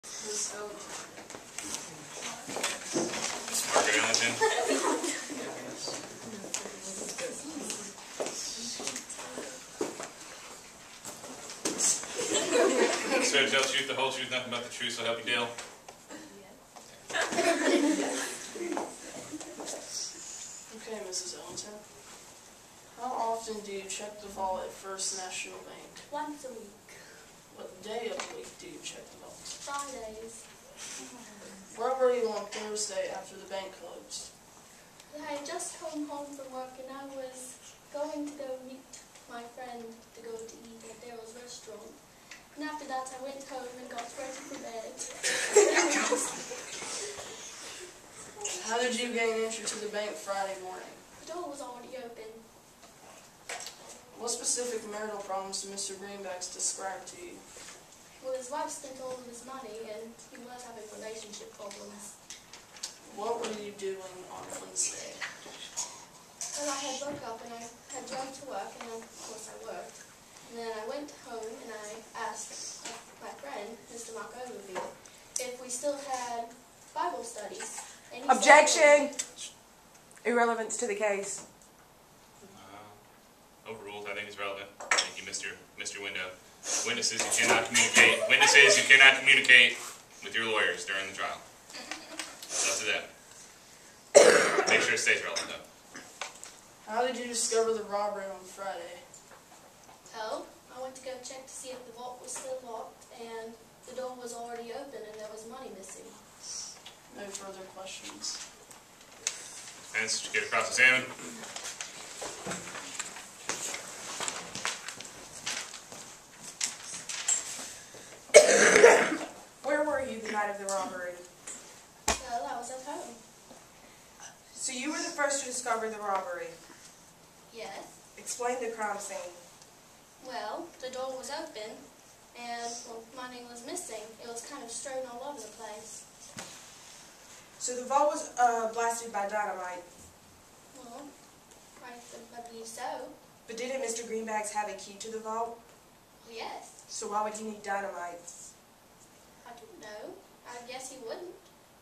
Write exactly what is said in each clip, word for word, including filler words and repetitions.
So, Margaret Ellington. Swear to tell the truth, the whole truth, nothing but the truth, so help you Dale. okay, Missus Ellington. How often do you check the vault at First National Bank? Once a week. What day of the week do you check the vault? Fridays. Where were you on Thursday after the bank closed? I had just come home from work and I was going to go meet my friend to go to eat at Daryl's restaurant. And after that I went home and got ready for bed. How did you gain entry to the bank Friday morning? The door was already open. What specific marital problems did Mister Greenbacks describe to you? Well, his wife spent all of his money and he was having relationship problems. What were you doing on Wednesday? Well, I had woke up and I had drove to work and of course I worked. And then I went home and I asked my friend, Mister Mark Overby, if we still had Bible studies. And he Objection! said, Irrelevance to the case. Uh, overruled, I think it's relevant. Thank you, Mister Mister Window. Witnesses, you cannot communicate. Witnesses, you cannot communicate with your lawyers during the trial. It's up to them. Make sure it stays relevant, though. How did you discover the robbery on Friday? Well, I went to go check to see if the vault was still locked, and the door was already open and there was money missing. No further questions. Hence, get across examined. Where were you the night of the robbery? Well, I was at home. So you were the first to discover the robbery. Yes. Explain the crime scene. Well, the door was open, and well, money was missing. It was kind of strewn all over the place. So the vault was uh, blasted by dynamite. Well, I, I believe so. But didn't Mister Greenbacks have a key to the vault? Yes. So why would he need dynamite? I don't know. I guess he wouldn't.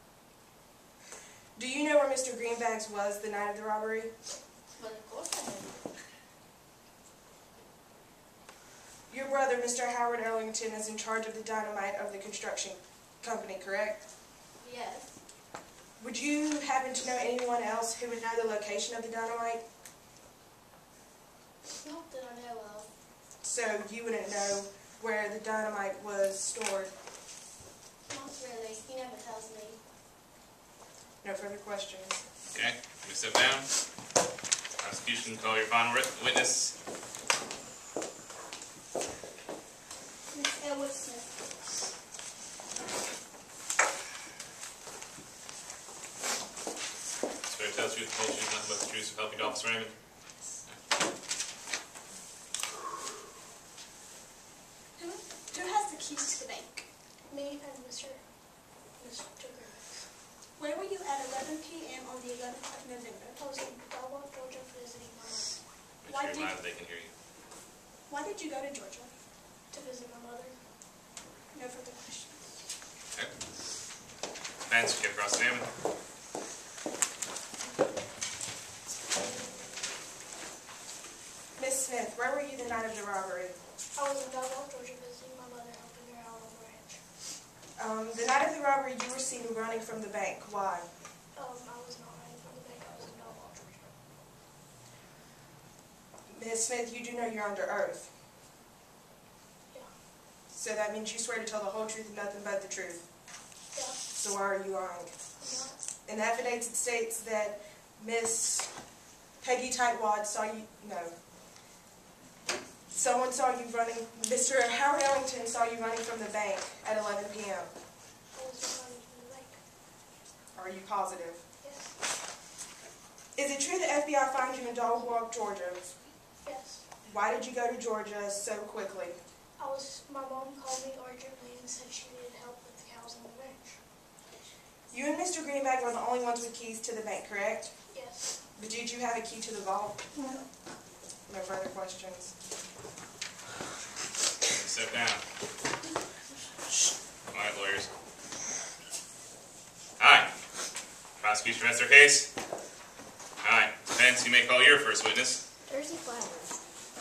Do you know where Mister Greenbacks was the night of the robbery? Well, of course I do. Your brother, Mister Howard Ellington, is in charge of the dynamite of the construction company, correct? Yes. Would you happen to know anyone else who would know the location of the dynamite? Not that I know of. So you wouldn't know where the dynamite was stored? Not really. He never tells me. No further questions. Okay, you step down. Prosecution, call your final witness. Miss Edward Smith. Swear to tell the truth, the whole truth, nothing but the truth, so help you Officer Raymond. Who, who has the keys to the bank? Me and Mister Mister Greenbacks. Where were you at eleven p m on the eleventh of November? I was in Belmont, Georgia, visiting my mother. Make Why sure did- you're loud, they can hear you. Why did you go to Georgia? To visit my mother. No further questions. Okay. Vance, get across examined. Miss Smith, where were you the night of the robbery? I was in Belmont, Georgia, visiting my mother, helping her out on the ranch. Um, the night of the robbery, you were seen running from the bank. Why? Um, I was not running from the bank. I was in Belmont, Georgia. Miss Smith, you do know you're under oath. Yeah. So that means you swear to tell the whole truth and nothing but the truth. Yeah. So why are you lying? I'm not. In the affidavit, it states that Miss Peggy Tightwad saw you, no. Someone saw you running, Mister Howard Ellington saw you running from the bank at eleven p m I was not running from the bank. Are you positive? Yes. Is it true the F B I found you in Dog Walk, Georgia? Yes. Why did you go to Georgia so quickly? I was, my mom called me urgently and said she needed help with the cows on the ranch. You and Mister Greenback are the only ones with keys to the bank, correct? Yes. But did you have a key to the vault? No. No further questions. Step down. All right, lawyers. prosecution rests their case. Alright, defense, you may call your first witness. Jersey Flowers.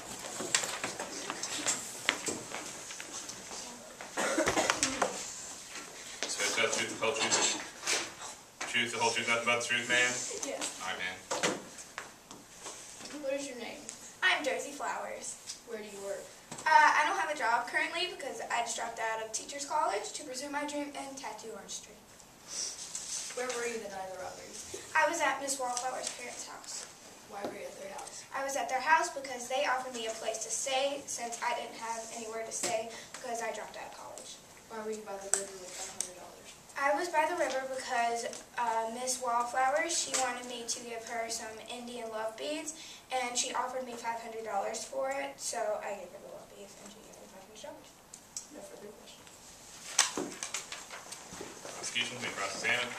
So tell the truth, the whole truth, truth, the whole truth, nothing but the truth, man? Yes. Alright, man. What is your name? I'm Jersey Flowers. Where do you work? Uh, I don't have a job currently because I just dropped out of Teachers College to pursue my dream in tattoo artistry. Where were you the night of the robbery? I was at Miss Wallflower's parents' house. Why were you at their house? I was at their house because they offered me a place to stay since I didn't have anywhere to stay because I dropped out of college. Why were you by the river with five hundred dollars? I was by the river because uh, Miss Wallflowers, she wanted me to give her some Indian love beads, and she offered me five hundred dollars for it, so I gave her the love beads, and she gave me five hundred dollars. No further questions. Prosecution, may cross-examine.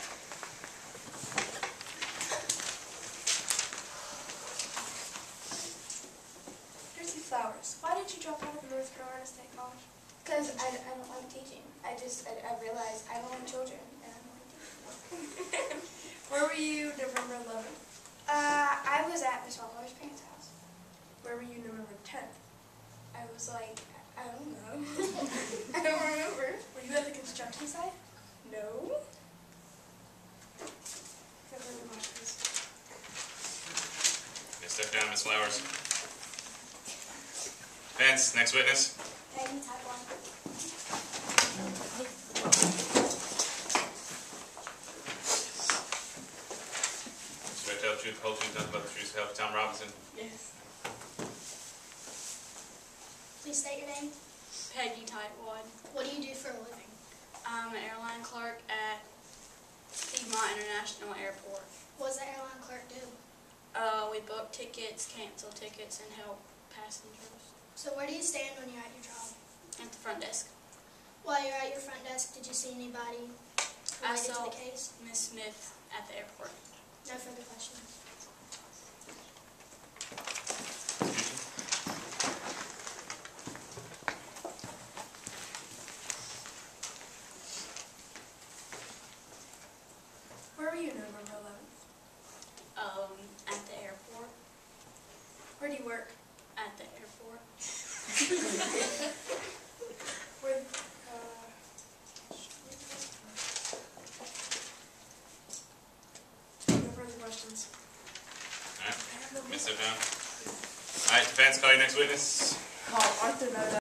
Jersey Flowers, why did you drop out of North Carolina State College? Because I, I don't like teaching. I just, I, I realized I don't like children, and I don't like teaching. Where were you November eleventh? Uh, I was at Miss Wallflower's parents' house. Where were you November tenth? I was like, I don't know. I don't remember. Were you at the construction site? No. No further questions. Okay, step down, Miss Flowers. Defense, next witness. Peggy, type one. Swear to tell the truth, the whole truth, nothing but the truth, so help you, Tom Robinson. Yes. Please state your name. Peggy, type one. What do you do for a living? I'm an airline clerk at Piedmont International Airport. What does the airline clerk do? Uh, we book tickets, cancel tickets, and help passengers So where do you stand when you're at your job? at the front desk. While you're at your front desk, did you see anybody I related to saw the case? Miss Smith at the airport. No further questions. Where were you November eleventh? Um, at the airport. Where do you work? At the airport. Where, uh, no further questions. Alright, Miss step down. Alright, defense, call your next witness. Call Arthur Noda.